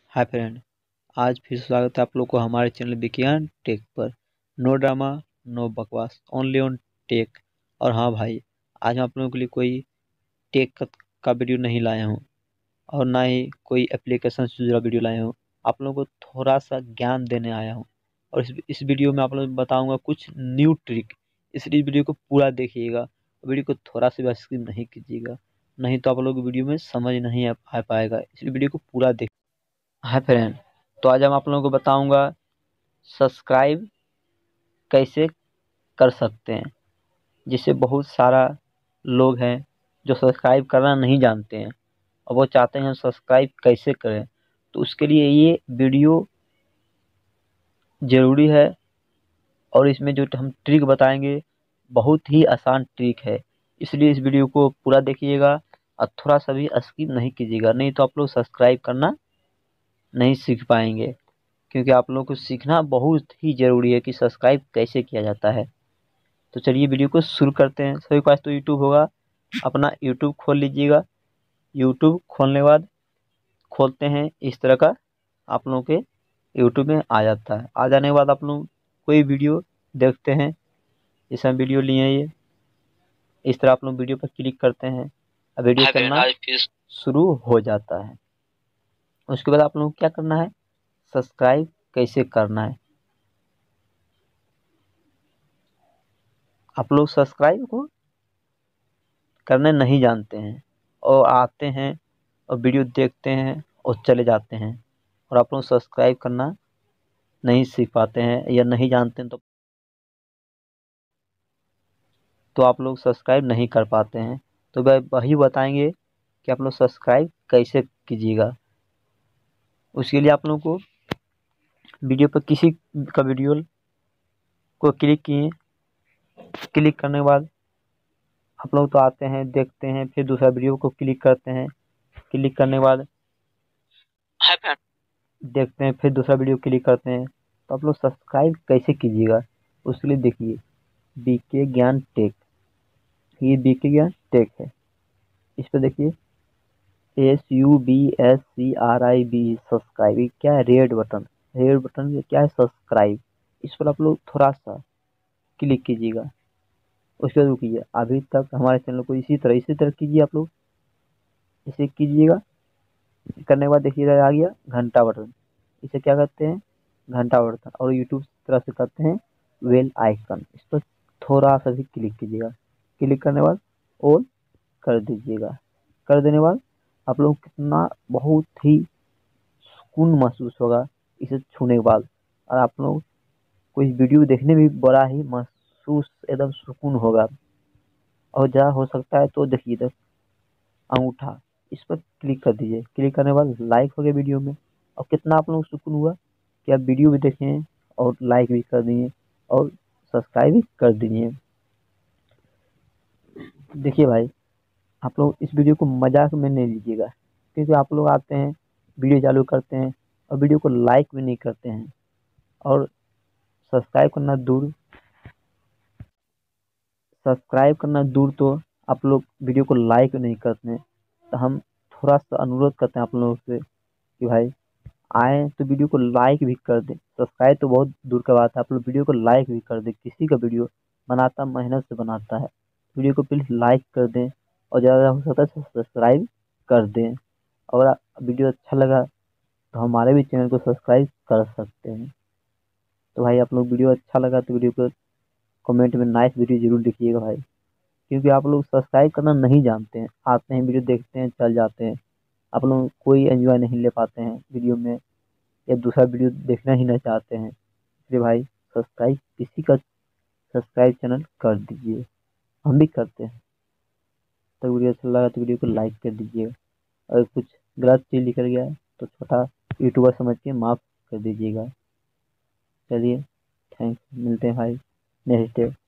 Hi friend, आज फिर स्वागत है आप लोग को हमारे चैनल विज्ञान टेक पर। नो ड्रामा, नो बकवास, ओनली ऑन टेक। और हाँ भाई, आज मैं आप लोगों के लिए कोई टेक का वीडियो नहीं लाया हूँ और ना ही कोई एप्लीकेशन से जुड़ा वीडियो लाया हूँ। आप लोगों को थोड़ा सा ज्ञान देने आया हूँ और इस वीडियो में आप लोगों को बताऊँगा कुछ न्यू ट्रिक। इसलिए वीडियो को पूरा देखिएगा, वीडियो को थोड़ा सा भी स्किप नहीं कीजिएगा, नहीं तो आप लोग वीडियो में समझ नहीं आ पाएगा। इसलिए वीडियो को पूरा देख। हाय फ्रेंड, तो आज हम आप लोगों को बताऊंगा सब्सक्राइब कैसे कर सकते हैं। जिससे बहुत सारा लोग हैं जो सब्सक्राइब करना नहीं जानते हैं और वो चाहते हैं सब्सक्राइब कैसे करें। तो उसके लिए ये वीडियो ज़रूरी है और इसमें जो हम ट्रिक बताएंगे बहुत ही आसान ट्रिक है। इसलिए इस वीडियो को पूरा देखिएगा और थोड़ा सा भी स्किप नहीं कीजिएगा, नहीं तो आप लोग सब्सक्राइब करना नहीं सीख पाएंगे। क्योंकि आप लोगों को सीखना बहुत ही ज़रूरी है कि सब्सक्राइब कैसे किया जाता है। तो चलिए वीडियो को शुरू करते हैं। सभी के पास तो यूट्यूब होगा, अपना यूट्यूब खोल लीजिएगा। यूट्यूब खोलने के बाद खोलते हैं इस तरह का, आप लोगों के यूट्यूब में आ जाता है। आ जाने के बाद आप लोग कोई वीडियो देखते हैं, जैसे हम वीडियो लिए हैं ये, इस तरह आप लोग वीडियो पर क्लिक करते हैं, वीडियो चलना शुरू हो जाता है। उसके बाद आप लोग क्या करना है, सब्सक्राइब कैसे करना है। आप लोग सब्सक्राइब को करने नहीं जानते हैं और आते हैं और वीडियो देखते हैं और चले जाते हैं, और आप लोग सब्सक्राइब करना नहीं सीख पाते हैं या नहीं जानते हैं, तो आप लोग सब्सक्राइब नहीं कर पाते हैं। तो वही बताएंगे कि आप लोग सब्सक्राइब कैसे कीजिएगा। उसके लिए आप लोगों को वीडियो पर किसी का वीडियो को क्लिक किए, क्लिक करने के बाद आप लोग तो आते हैं, देखते हैं, फिर दूसरा वीडियो को क्लिक करते हैं, क्लिक करने के बाद देखते हैं, फिर दूसरा वीडियो क्लिक करते हैं। तो आप लोग सब्सक्राइब कैसे कीजिएगा, उसके लिए देखिए बीके ज्ञान टेक, ये बीके ज्ञान टेक है। इस पर देखिए SUBSCRIB, सब्सक्राइब। ये क्या है, रेड बटन, रेड बटन ये क्या है, सब्सक्राइब। इस पर आप लोग थोड़ा सा क्लिक कीजिएगा। उसके बाद रुकिए, अभी तक हमारे चैनल को इसी तरह कीजिए। आप लोग इसे कीजिएगा, करने के बाद देखिए आ गया घंटा बटन। इसे क्या करते हैं, घंटा बटन। और यूट्यूब तरह से करते हैं वेल आइकन, इस पर थोड़ा सा भी क्लिक कीजिएगा। क्लिक करने के बाद ऑल कर दीजिएगा। कर देने के बाद आप लोग कितना बहुत ही सुकून महसूस होगा इसे छूने के बाद, और आप लोग कोई वीडियो देखने में भी बड़ा ही महसूस एकदम सुकून होगा। और जहाँ हो सकता है तो देखिए इधर अंगूठा, इस पर क्लिक कर दीजिए। क्लिक करने के बाद लाइक हो गया वीडियो में। और कितना आप लोग सुकून हुआ कि आप वीडियो भी देखें और लाइक भी कर दिए और सब्सक्राइब भी कर दिए। देखिए भाई, आप लोग इस वीडियो को मजाक में नहीं लीजिएगा, क्योंकि आप लोग आते हैं, वीडियो चालू करते हैं और वीडियो को लाइक भी नहीं करते हैं और सब्सक्राइब करना दूर, तो आप लोग वीडियो को लाइक नहीं करते हैं। तो हम थोड़ा सा अनुरोध करते हैं आप लोगों से कि भाई आए तो वीडियो को लाइक भी कर दें। सब्सक्राइब तो बहुत दूर का बात है, आप लोग वीडियो को लाइक भी कर दें। किसी का वीडियो बनाता मेहनत से बनाता है, वीडियो को प्लीज़ लाइक कर दें और ज़्यादा हो सकता है सब्सक्राइब कर दें। और वीडियो अच्छा लगा तो हमारे भी चैनल को सब्सक्राइब कर सकते हैं। तो भाई आप लोग वीडियो अच्छा लगा तो वीडियो को कमेंट में नाइस वीडियो जरूर लिखिएगा भाई, क्योंकि आप लोग सब्सक्राइब करना नहीं जानते हैं, आते हैं वीडियो देखते हैं चल जाते हैं। आप लोग कोई एंजॉय नहीं ले पाते हैं वीडियो में या दूसरा वीडियो देखना ही नहीं चाहते हैं। इसलिए भाई सब्सक्राइब, किसी का सब्सक्राइब चैनल कर दीजिए, हम भी करते हैं। तो वीडियो अच्छा लगा तो वीडियो को लाइक कर दीजिए। अगर कुछ गलत चीज़ निकल गया है तो छोटा यूट्यूबर समझ के माफ़ कर दीजिएगा। चलिए थैंक्स, मिलते हैं भाई नेक्स्ट डे।